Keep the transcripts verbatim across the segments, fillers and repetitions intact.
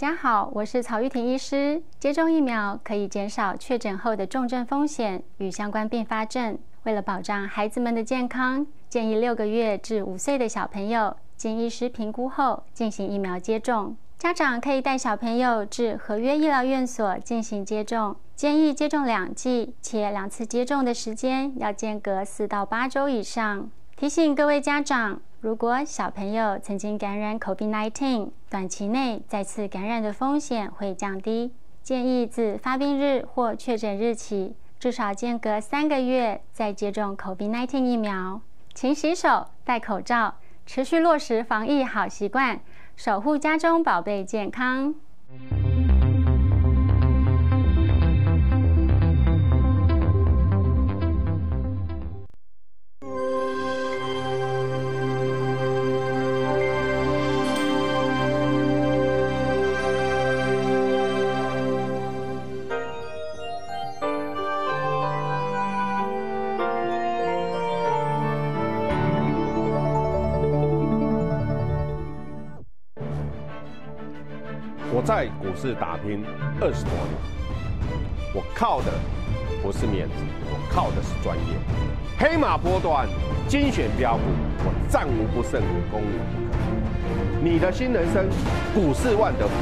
家好，我是曹玉婷医师。接种疫苗可以减少确诊后的重症风险与相关并发症。为了保障孩子们的健康，建议六个月至五岁的小朋友经医师评估后进行疫苗接种。家长可以带小朋友至合约医疗院所进行接种，建议接种两剂，且两次接种的时间要间隔四到八周以上。提醒各位家长，如果小朋友曾经感染 COVID 十九， 短期内再次感染的风险会降低，建议自发病日或确诊日起，至少间隔三个月再接种 COVID 十九 疫苗。勤洗手、戴口罩，持续落实防疫好习惯，守护家中宝贝健康。 我在股市打拼二十多年，我靠的不是面子，我靠的是专业。黑马波段，精选标股，我战无不胜，攻无不克。你的新人生，股市万德福。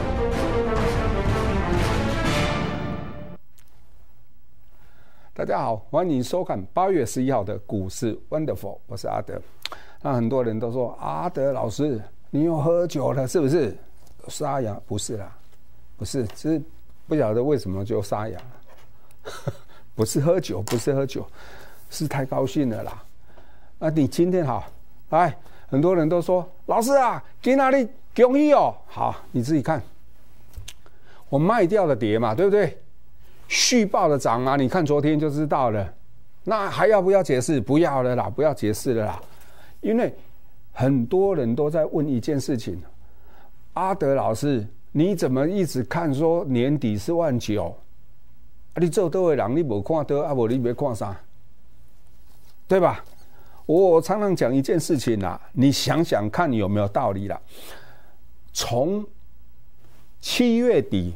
大家好，欢迎收看八月十一号的股市 Wonderful， 我是阿德。那很多人都说阿德老师，你又喝酒了是不是？沙哑不是啦，不是，只是不晓得为什么就沙哑了。不是喝酒，不是喝酒，是太高兴了啦。那你今天好，来，很多人都说老师啊，给哪里恭喜哦？好，你自己看，我卖掉了跌嘛，对不对？续报的涨啊，你看昨天就知道了。那还要不要解释？不要了啦，不要解释了啦，因为很多人都在问一件事情。阿德老师，你怎么一直看说年底是万九？啊，你做多的人你没看到，啊，无你没看啥，对吧？我常常讲一件事情啦，你想想看有没有道理啦？从七月底，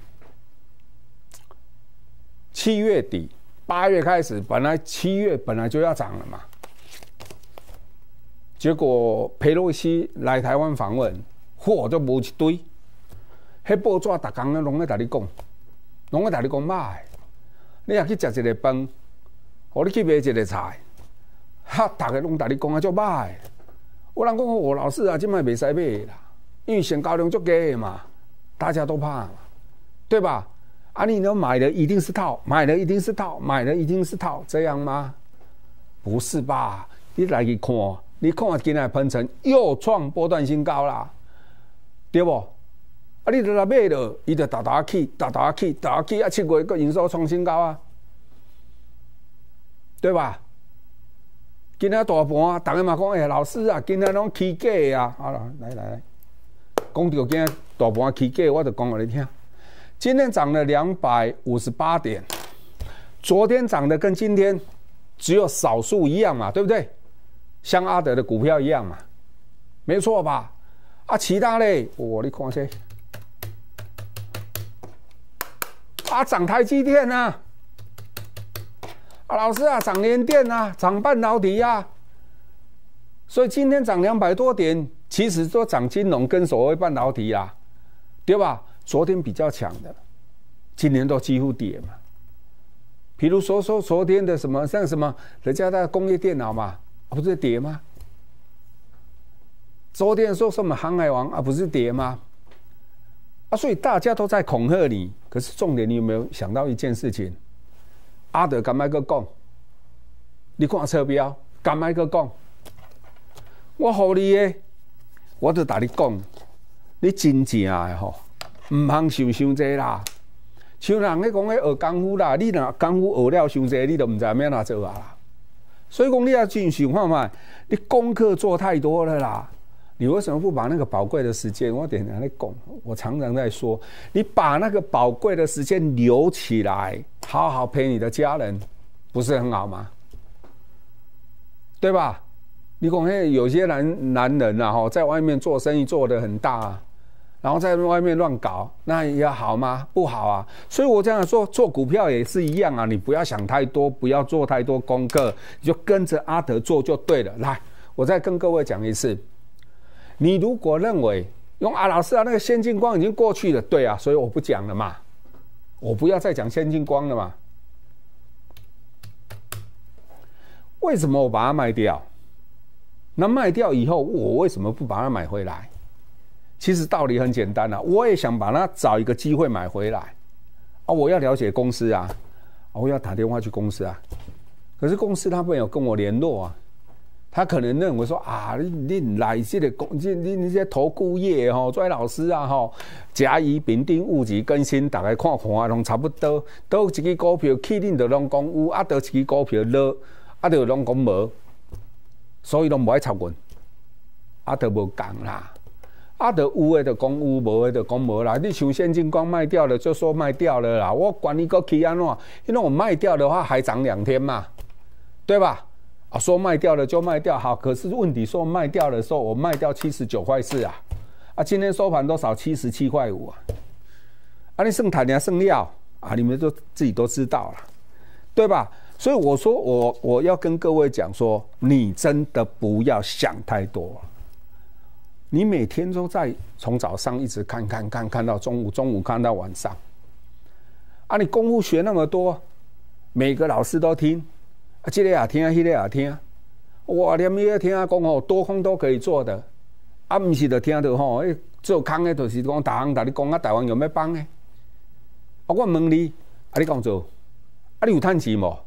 七月底八月开始，本来七月本来就要涨了嘛，结果裴洛西来台湾访问。货都无一堆，迄报纸逐工拢在甲你讲，拢在甲你讲买。你若去食一个饭，或你去买一个菜，哈，逐个拢甲你讲啊，足买。有人讲哦，老师啊，即摆袂使买啦，因为成交量足低嘛，大家都怕嘛，对吧？啊，你呢买的一定是套，买的一定是套，买的一定是套，这样吗？不是吧？你来去看，你看今仔喷成又创波段新高啦。对不？啊，你就来买了，伊就大大起，大大起，大大起啊！七月个营收创新高啊，对吧？今仔大盘，大家嘛讲，哎、欸，老师啊，今仔拢起价啊！好了，来来来，讲到今仔大盘起价，我就讲给你听。今天涨了两百五十八点，昨天涨的跟今天只有少数一样嘛，对不对？像阿德的股票一样嘛，没错吧？啊，其他嘞，我、哦、你看些，啊，涨台积电啊，啊，老师啊，涨联电啊，涨半导体啊，所以今天涨两百多点，其实都涨金融跟所谓半导体啊，对吧？昨天比较强的，今年都几乎跌嘛。比如说说昨天的什么像什么人家的工业电脑嘛，啊、不是跌吗？昨天说什么航海王啊，不是跌吗？啊，所以大家都在恐吓你。可是重点，你有没有想到一件事情？阿德敢麦个讲，你看车标，敢麦个讲，我好你的，我就打你讲，你真正的吼，唔通想伤济啦。像人咧讲咧学功夫啦，你若功夫学了伤济，你就唔知要哪做啊啦。所以讲你要真想看嘛，你功课做太多了啦。你为什么不把那个宝贵的时间？我点来讲，我常常在说，你把那个宝贵的时间留起来，好好陪你的家人，不是很好吗？对吧？你讲嘿，有些男男人啊，哈，在外面做生意做得很大、啊， 然后在外面乱搞，那也好吗？不好啊。所以我这样说，做股票也是一样啊，你不要想太多，不要做太多功课，你就跟着阿德做就对了。来，我再跟各位讲一次，你如果认为用啊老师啊那个先进光已经过去了，对啊，所以我不讲了嘛，我不要再讲先进光了嘛。为什么我把它卖掉？那卖掉以后，我为什么不把它买回来？其实道理很简单啊，我也想把它找一个机会买回来啊！我要了解公司啊，我要打电话去公司啊。可是公司他没有跟我联络啊，他可能认为说啊，你你来这个公，你你你这投顾业吼，做老师啊吼，甲乙丙丁戊己庚辛，大概看看啊，拢差不多。倒一支股票起恁就拢讲有，啊，倒一支股票落，啊，就拢讲无，所以拢无爱插阮，啊，就无讲啦。啊，就有的就讲有，无的就讲无啦。你像先进光卖掉了，就说卖掉了啦。我管你个去安怎，因为我卖掉的话还涨两天嘛，对吧？啊，说卖掉了就卖掉，好。可是问题说卖掉的时候，我卖掉七十九块四啊，啊，今天收盘多少？七十七块五啊。啊，你剩谈呀剩料啊，你们都自己都知道了，对吧？所以我说我我要跟各位讲说，你真的不要想太多。你每天都在从早上一直看看看看到中午，中午看到晚上，啊，你功夫学那么多，每个老师都听，啊，这个也听，那个也听，哇，连你也听讲吼，多空都可以做的，啊，不是就听到吼，诶，做空的就是讲大行，大你讲啊，台湾有咩帮的？啊，我问你，啊，你讲做，啊，你有赚钱无？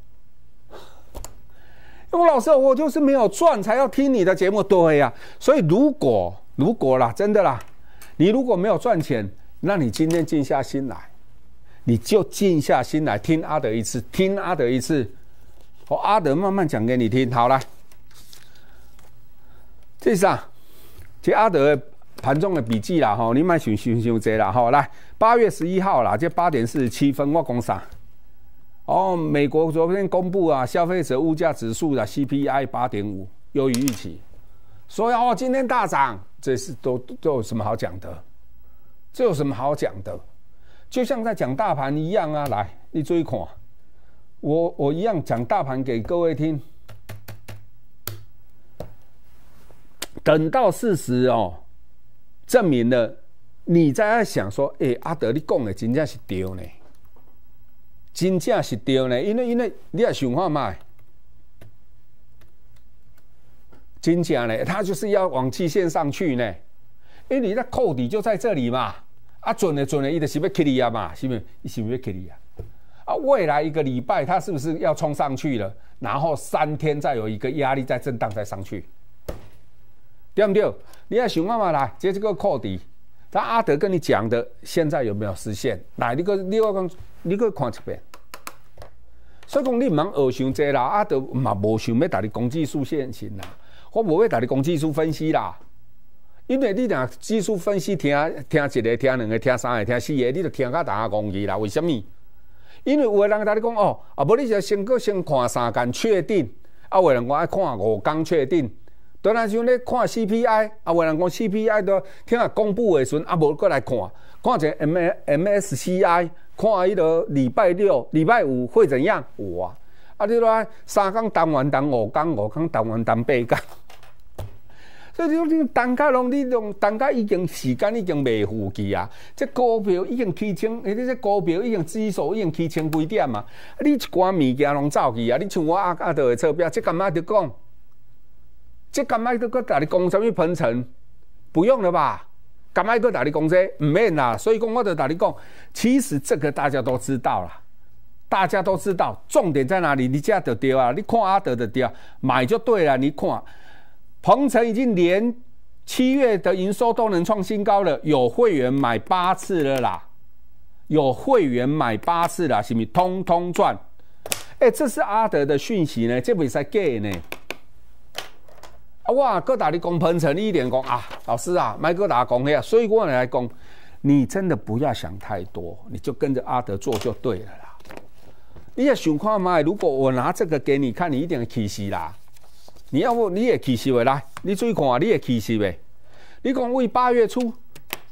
因为老师，我就是没有赚才要听你的节目，对呀、啊，所以如果。如果啦，真的啦，你如果没有赚钱，那你今天静下心来，你就静下心来听阿德一次，听阿德一次，我阿德慢慢讲给你听。好来，这是啊，这阿德盘中的笔记啦，吼，你卖想想想这啦，吼，来八月十一号啦，这八点四十七分，我讲啥？哦，美国昨天公布啊，消费者物价指数的 C P I 八点五，优于预期。所以哦，今天大涨，这是都都有什么好讲的？这有什么好讲的？就像在讲大盘一样啊！来，你注意看，我我一样讲大盘给各位听。等到事实哦证明了，你再想说，哎、欸，阿德你讲的真正是对呢，真正是对呢，因为因为你也想看嘛。真假呢？它就是要往季线上去呢，因为你的扣底就在这里嘛，啊准的准的，伊就是要起你啊嘛，是不是？伊是不是要起你啊？啊，未来一个礼拜它是不是要冲上去了？然后三天再有一个压力再震荡再上去，对不对？你要想办法来接这个扣底，他阿德跟你讲的，现在有没有实现？来，你个你个讲，你个看一遍。所以讲你唔通学想这啦，阿德嘛无想要带你讲技术线型啦。我不会带你讲技术分析啦，因为你若技术分析听听一个、听两个、听三个、听四个，你就听到大家讲去啦。为什么？因为有的人跟你讲哦，啊，无你就先个先看三天确定，啊，有的人讲爱看五天确定。当然像咧看 C P I， 啊，有的人讲 C P I 都听下公布的时阵，啊，无过来看，看一个 M S C I， 看迄个礼拜六、礼拜五会怎样？哇！啊，你说三天当完当五天，五天当完当八天。所以你你单价拢，你用单价已经时间已经未赴去啊！这股票已经起千，你这股票已经指数已经起千几点嘛？你一寡物件拢走去啊！你像我阿阿德的钞票，这干嘛得讲？这干嘛得搁大你讲什么喷层？不用了吧？干嘛搁大你讲这？唔免啦！所以讲我就大你讲，其实这个大家都知道啦，大家都知道，重点在哪里？你这就对啊！你看阿德的对，买就对了。你看。鹏程已经连七月的营收都能创新高了，有会员买八次了啦，有会员买八次啦，是不是通通赚？哎、欸，这是阿德的讯息呢，这不是假的呢。啊，我各大你讲鹏程，你一点讲啊，老师啊，麦哥大讲呀，所以我来讲，你真的不要想太多，你就跟着阿德做就对了啦。你也想看嘛？如果我拿这个给你看，你一定会气死啦。你要不你也气死未来？你注意看啊，你也气死未？你讲为八月初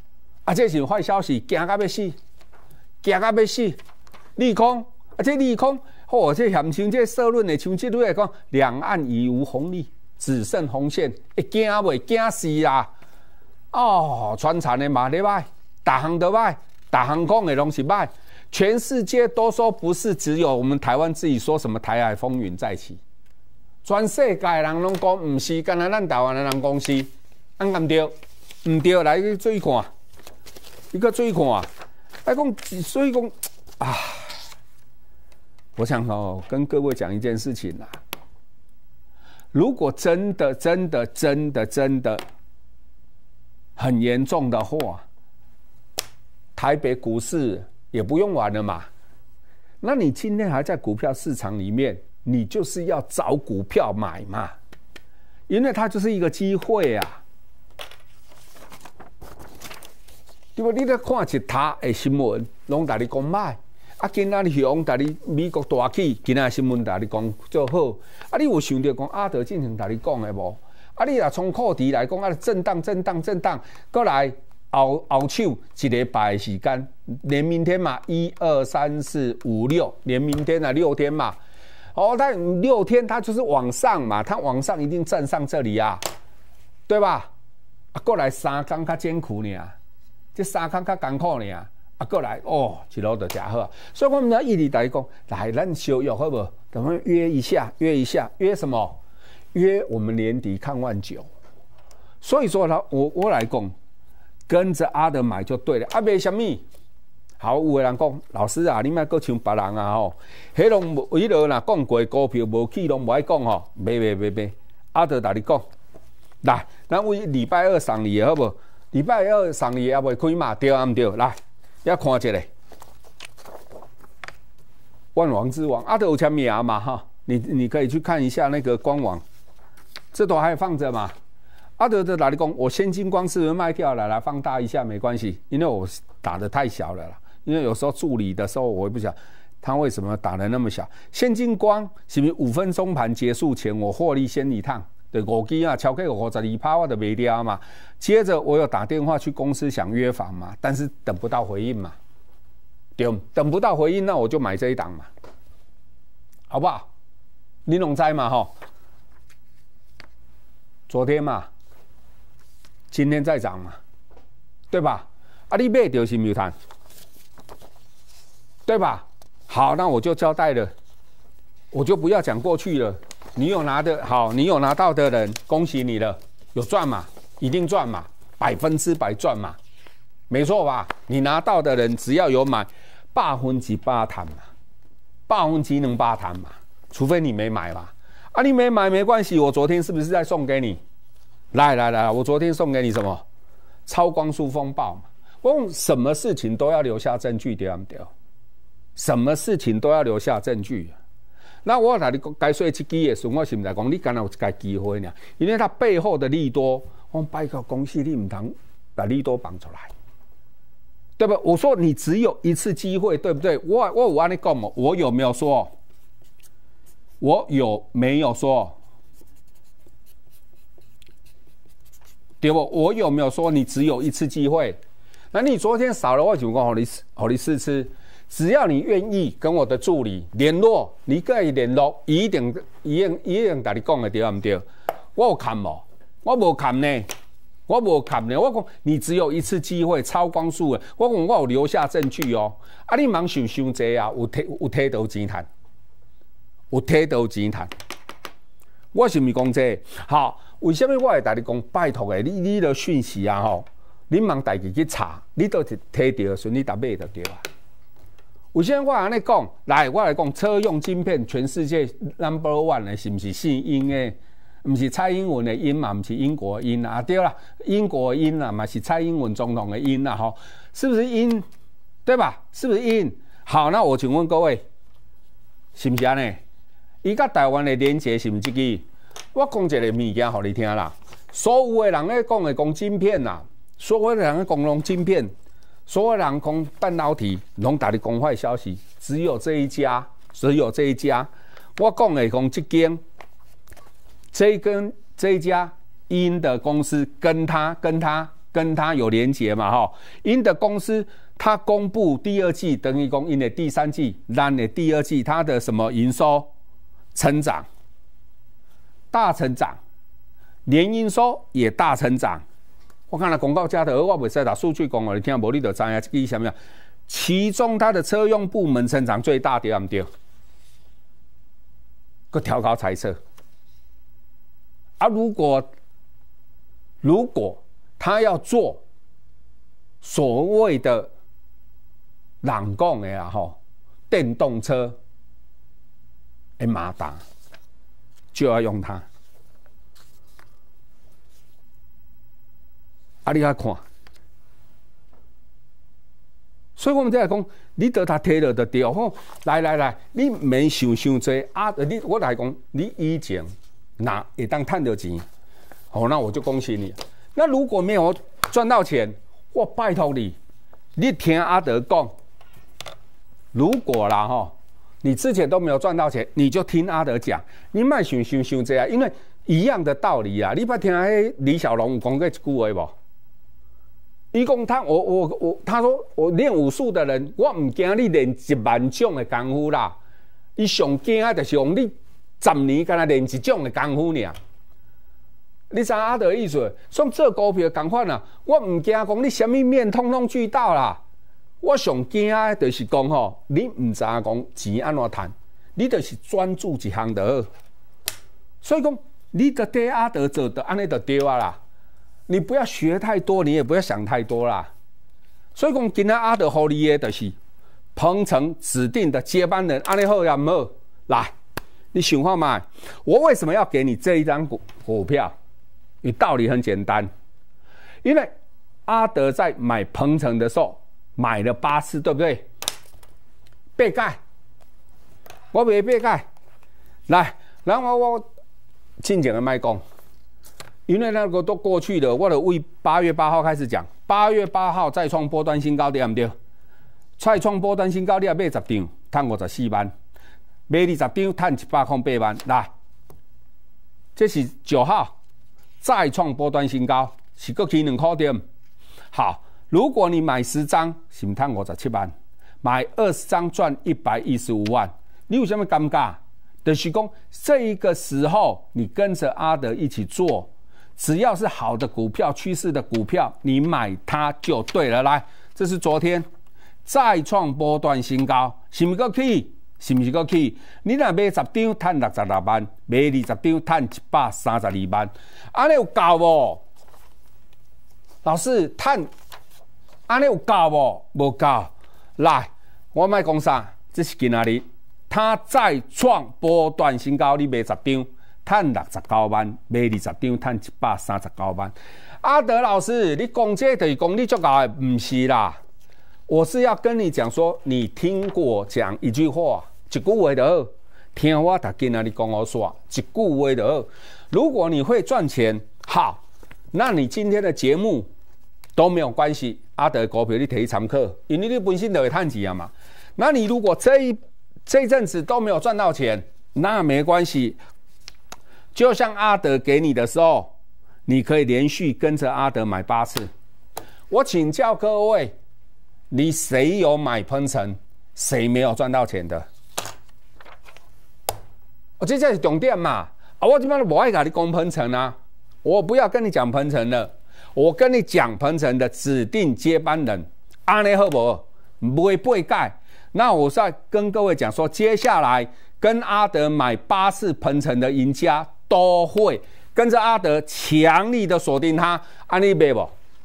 啊，这是坏消息，惊到要死，惊到要死。利空，啊，这利空，哦，这嫌像这社论的，像这类来讲，两岸已无红利，只剩红线，会惊袂？惊死啦！哦，传产的嘛咧歹，大行都歹，大航空的拢是歹，全世界都说不是只有我们台湾自己说什么台海风云再起，全世界人拢讲唔是，干那咱台湾的人讲是，按咁对，唔对来去追看，一个追看，来讲，所以讲啊。我想哦，跟各位讲一件事情啦。如果真的、真的、真的、真的很严重的话，台北股市也不用玩了嘛。那你今天还在股票市场里面，你就是要找股票买嘛，因为它就是一个机会啊。对不？你在看一沓的新闻，拢大你讲买。啊，今仔日向大你美国大起，今仔新闻大你讲就好。啊，你有想到讲阿德进行大你讲的无？啊，你若从课题来讲，啊，震荡、震荡、震荡，过来后后手一礼拜的时间，连明天嘛，一二三四五六，连明天啊六天嘛。哦，它六天它就是往上嘛，它往上一定站上这里啊，对吧？啊，过来三天较艰苦呢，这三天较艰苦呢。啊，过来哦，一路就真好，所以我们要一直来讲，来，咱小约好不好？咱们约一下，约一下，约什么？约我们年底看万九。所以说呢，我我来讲，跟着阿德买就对了。啊，买什么？好，有的人讲，老师啊，你莫搁像别人啊吼，迄拢迄落若讲过股票无去，拢无爱讲吼，买买买买。阿德甲你讲，来，咱为礼拜二送你好不好？礼拜二送你也未开嘛，对啊，唔对？来。要看一下，万王之王阿德有签名嘛哈？你你可以去看一下那个官网，这都还放着嘛。阿德的哪里讲？我先进光是不是卖掉了？来放大一下没关系，因为我打的太小了啦。因为有时候助理的时候，我也不晓得他为什么打的那么小。先进光是不是五分钟盘结束前我获利先一趟？对，五支啊，超过五十二趴我就卖掉嘛。接着我有打电话去公司想约访嘛，但是等不到回应嘛，对，等不到回应，那我就买这一档嘛，好不好？你拢知嘛吼？昨天嘛，今天再涨嘛，对吧？啊，你买就是没有谈，对吧？好，那我就交代了，我就不要讲过去了。你有拿的好，你有拿到的人，恭喜你了，有赚嘛，一定赚嘛，百分之百赚嘛，没错吧？你拿到的人只要有买，百分之百谈嘛，百分之能八谈嘛，除非你没买嘛。啊，你没买没关系，我昨天是不是在送给你？来来来，我昨天送给你什么？超光速风暴嘛。我用什么事情都要留下证据，对不对？什么事情都要留下证据。那我来你该说这支的时候，我是不是讲你刚好有这个机会呢？因为它背后的利多，我拜托公司你唔通把利多绑出来，对不？我说你只有一次机会，对不对？我我有跟你讲嘛，我有没有说？我有没有说？对不？我有没有说你只有一次机会？那你昨天少了，我就讲你好你试吃。只要你愿意跟我的助理联络，你可以联络，一定一定一定跟你讲的对唔对？我有看无？我无看呢，我无看呢。我讲你只有一次机会，超光速的。我讲我有留下证据哦。啊，你忙想伤济啊？有摕有摕到钱赚，有摕到钱赚。我是毋是讲这？好，为什么我会跟你讲拜托的？你你的讯息啊吼，你忙代志去查，你都是摕到的时候，你答买就对啊。有些人我安尼讲，来我来讲，车用晶片全世界 number one 的是不是姓英的？不是蔡英文的英嘛？不是英国的英啊？对啦，英国的英啊嘛是蔡英文总统的英啊？哈，是不是英？对吧？是不是英？好，那我请问各位，是不是安尼？伊甲台湾的连结是不是这个？我讲一个物件给你听啦。所有的人咧讲的讲晶片啦，所有的人咧讲拢晶片。所有人讲半导体，拢打的公坏消息，只有这一家，只有这一家。我讲的讲这间，这一根这一家英的公司跟他跟他跟他有连结嘛哈。因的公司他公布第二季，等于讲因的第三季，咱的第二季它的什么营收成长，大成长，年营收也大成长。我看了广告加的，我袂使拿数据讲哦，你听无你就知影这个什么样。其中它的车用部门成长最大，对不对？个调高猜测。啊，如果如果他要做所谓的人讲的啊吼，电动车的马达，就要用它。啊，你来看，所以我们在讲，你得他提了就对哦。来来来，你免想伤多啊！你我来讲，你以前那会当赚到钱，哦，那我就恭喜你。那如果没有赚到钱，我拜托你，你听阿德讲，如果啦哈，你之前都没有赚到钱，你就听阿德讲，你莫想想伤多啊，因为一样的道理啊。你捌听迄李小龙有讲过一句话无？伊讲他我我我，他说我练武术的人，我唔惊你练一万种的功夫啦，伊上惊的就是用你十年敢若练一种的功夫尔。你知影阿德的意思？像做股票同款啊，我唔惊讲你什么面通通俱到啦，我上惊的就是讲吼，你唔知影讲钱安怎赚，你就是专注一项就好。所以讲，你得对阿德做的安尼就对啊啦。你不要学太多，你也不要想太多啦。所以讲，今仔阿德互你的就是鹏程指定的接班人，安尼好呀唔好？来，你想看嘛？我为什么要给你这一张股股票？你道理很简单，因为阿德在买鹏程的时候买了八次，对不对？八盖，我买八盖，来，然后我我进前的卖讲。因为那个都过去了，我就为八月八号开始讲。八月八号再创波段新高，对不对？再创波段新高，你要买十张，赚五十四万；买二十张，赚一百零八万。来，这是九号再创波段新高，是过去两块点。好，如果你买十张，是赚五十七万；买二十张赚一百一十五万。你有什么尴尬？就是讲这一个时候，你跟着阿德一起做。只要是好的股票、趋势的股票，你买它就对了。来，这是昨天再创波段新高，是不是去？是不是去？你若买十张，赚六十六万；买二十张，赚一百三十二万。安尼有够无？老师，赚安尼有够无？无够。来，我莫讲啥，这是今仔日，它再创波段新高，你买十张。赚六十九万，买二十张，赚一百三十九万。阿德老师，你讲这就是讲你足够的，不是啦。我是要跟你讲说，你听过讲一句话，一句话就好。听我逐今仔日讲我说，一句话就好。如果你会赚钱，好，那你今天的节目都没有关系。阿德股票你可以参考，因为你本身就会赚钱嘛。那你如果这一这一阵子都没有赚到钱，那没关系。就像阿德给你的时候，你可以连续跟着阿德买八次。我请教各位，你谁有买鹏程，谁没有赚到钱的？我这才是重点嘛！啊，我这边不爱跟你讲鹏程啊，我不要跟你讲鹏程了，我跟你讲鹏程的指定接班人，安尼好不好？不会背改。那我再跟各位讲说，接下来跟阿德买八次鹏程的赢家。都会跟着阿德强力的锁定他，安利买不？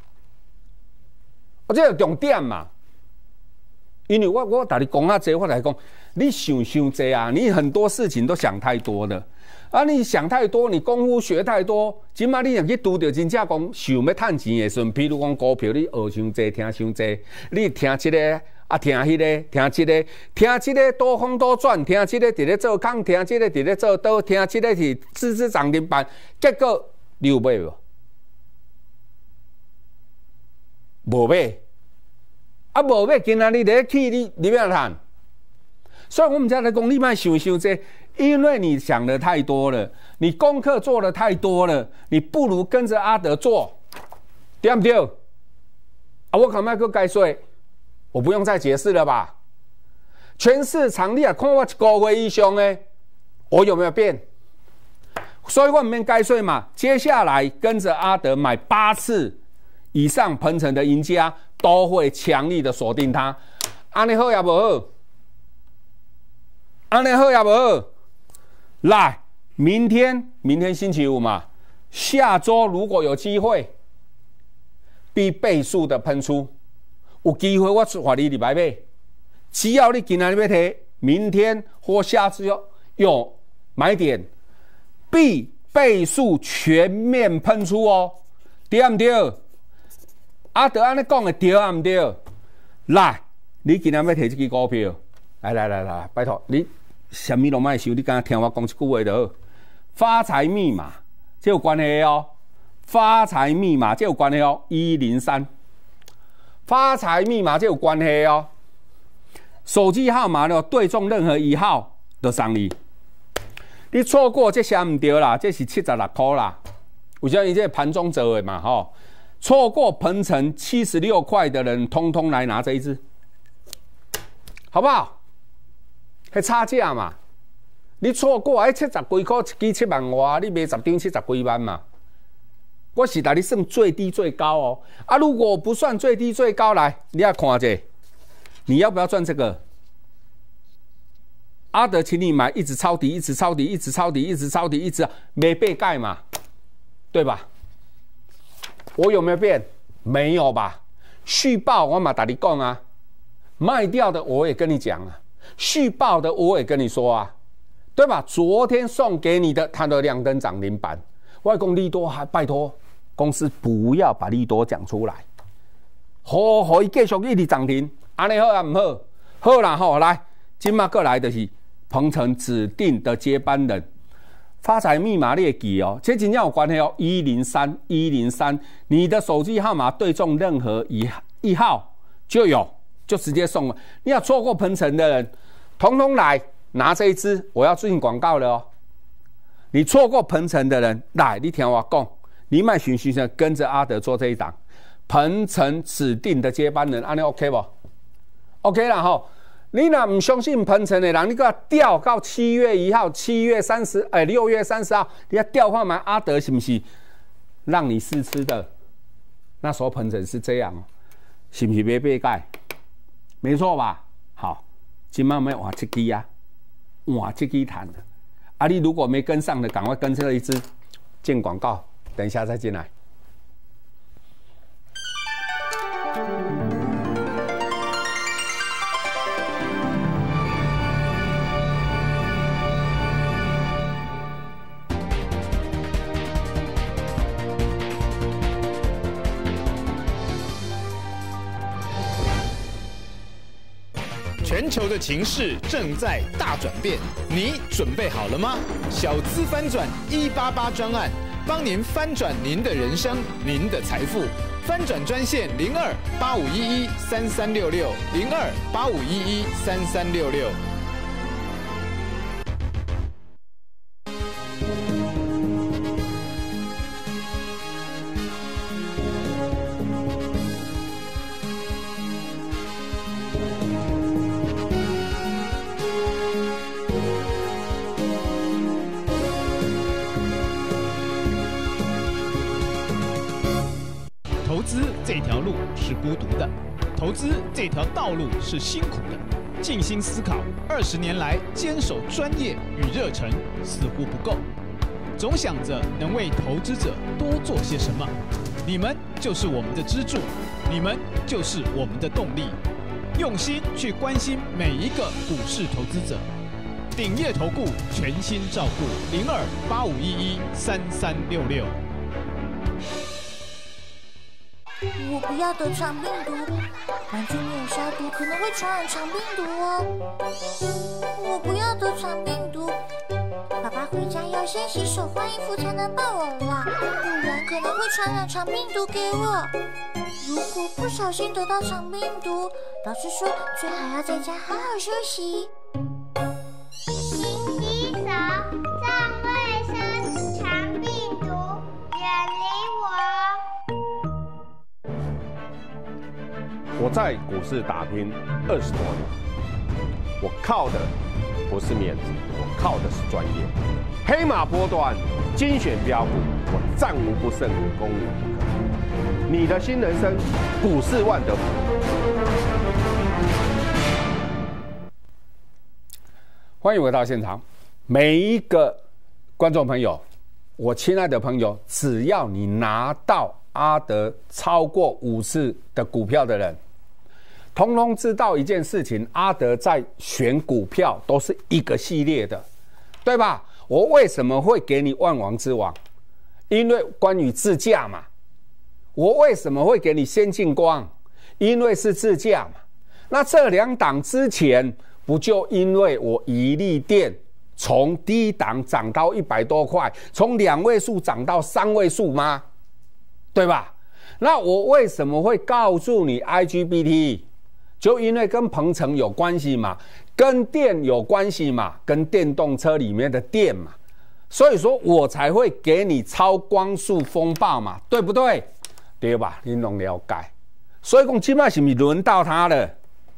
我这个重点嘛，因为我我跟你讲啊，这我来讲，你想想这啊，你很多事情都想太多了啊！你想太多，你功夫学太多，起码你若去拄到真正讲想要赚钱的时候，譬如讲股票，你学伤济，听伤济，你听这个。啊，听迄、那个，听这个，听这个多空多转，听这个伫咧做空，听这个伫咧做多，听这个是支支涨停板，结果你有买无？无买，啊无买，今仔日咧去你你要谈。所以我们才来讲，你莫想想这，因为你想的太多了，你功课做的太多了，你不如跟着阿德做，对不对？ 啊，我干嘛去解税？我不用再解释了吧？全市场你也看我一个月以上的，我有没有变？所以我们解税嘛。接下来跟着阿德买八次以上鹏程的赢家，都会强力的锁定它。安尼好也不好？安尼好也不好？来，明天，明天星期五嘛，下周如果有机会，比倍数的喷出，有机会我带你入来买。只要你今天要提，明天或下次有有买点，必倍数全面喷出哦，对不对？阿德安尼讲的对啊，唔对？来，你今天要提这支股票，来来来来，拜托你，什么都莫想，你刚听我讲一句话就好。发财密码，这有关系哦。发财密码这有关系哦，一零三。发财密码这有关系哦。手机号码呢，对中任何一号就送你。你错过这些唔对啦，这是七十六块啦。有像你这盘中做的嘛，吼，错过鹏程七十六块的人，通通来拿这一支，好不好？还差价嘛？你错过哎七十几块一支七万外，你卖十张七十几万嘛？我是带你算最低最高哦。啊，如果不算最低最高，来，你要看一下。你要不要赚这个？阿德，请你买，一直抄底，一直抄底，一直抄底，一直抄底，一直没被盖嘛，对吧？我有没有变？没有吧？续报我嘛，打你讲啊，卖掉的我也跟你讲啊，续报的我也跟你说啊，对吧？昨天送给你的，它的亮灯涨停板，外公利多还拜托公司不要把利多讲出来，好，可以继续一直涨停。安尼好啊，唔好，好啦吼，来，今麦过来就是鹏程指定的接班人，发财密码你会记哦，这真正有关系哦，一零三一零三，你的手机号码对中任何一一号就有，就直接送了。你要错过鹏程的人，统统来拿这一支，我要进广告了哦。你错过鹏程的人，来，你听我讲，你卖循循循跟着阿德做这一档，鹏程指定的接班人，安尼 OK 不？ OK 啦吼，你若唔相信鹏程的人，你给他调到七月一号、七月三十、哎六月三十号，你要调看买阿德是不是让你试吃的？那时候鹏程是这样，是不是没被盖？没错吧？好，今晚没换这支啊，换这支谈的。啊，你如果没跟上的，赶快跟这一支。进广告，等一下再进来。 全球的情势正在大转变，你准备好了吗？小资翻转一八八专案，帮您翻转您的人生，您的财富。翻转专线零二八五一一三三六六零二八五一一三三六六。 投资这条路是孤独的，投资这条道路是辛苦的。静心思考，二十年来坚守专业与热忱似乎不够，总想着能为投资者多做些什么。你们就是我们的支柱，你们就是我们的动力。用心去关心每一个股市投资者，鼎业投顾全心照顾零二八五一一三三六六。 我不要得肠病毒，完全没有消毒，可能会传染肠病毒哦。我不要得肠病毒，爸爸回家要先洗手换衣服才能抱我啦，不然可能会传染肠病毒给我。如果不小心得到肠病毒，老师说最好要在家好好休息。 勤洗手，站卫生，肠病毒远离我。 我在股市打拼二十多年，我靠的不是面子，我靠的是专业。黑马波段，精选标股，我战无不胜，攻无不克。你的新人生，股市万德福。 欢迎回到现场，每一个观众朋友，我亲爱的朋友，只要你拿到阿德超过五次的股票的人，通通知道一件事情：阿德在选股票都是一个系列的，对吧？我为什么会给你万王之王？因为关于自驾嘛。我为什么会给你先进光？因为是自驾嘛。那这两档之前不就因为我怡利电从低档涨到一百多块，从两位数涨到三位数吗？对吧？那我为什么会告诉你 I G B T？ 就因为跟鹏程有关系嘛，跟电有关系嘛，跟电动车里面的电嘛，所以说我才会给你超光速风暴嘛，对不对？对吧？你拢了解。所以讲，今麦是不是轮到他了？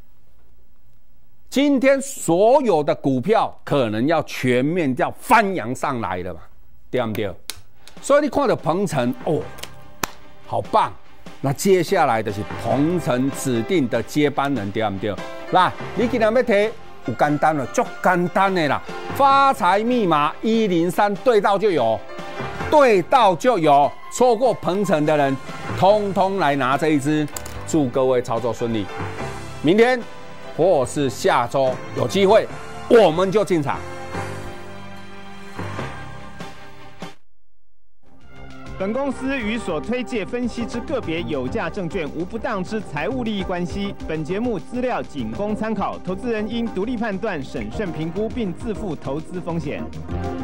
今天所有的股票可能要全面要翻扬上来了嘛，对不对？所以你看到鹏程哦，好棒。那接下来就是鹏程指定的接班人，对不对？那你今天要提有简单了，足简单的啦。发财密码一零三对到就有，对到就有。错过鹏程的人，通通来拿这一支。祝各位操作顺利。明天或是下周有机会，我们就进场。 本公司与所推介分析之个别有价证券无不当之财务利益关系。本节目资料仅供参考，投资人应独立判断、审慎评估，并自负投资风险。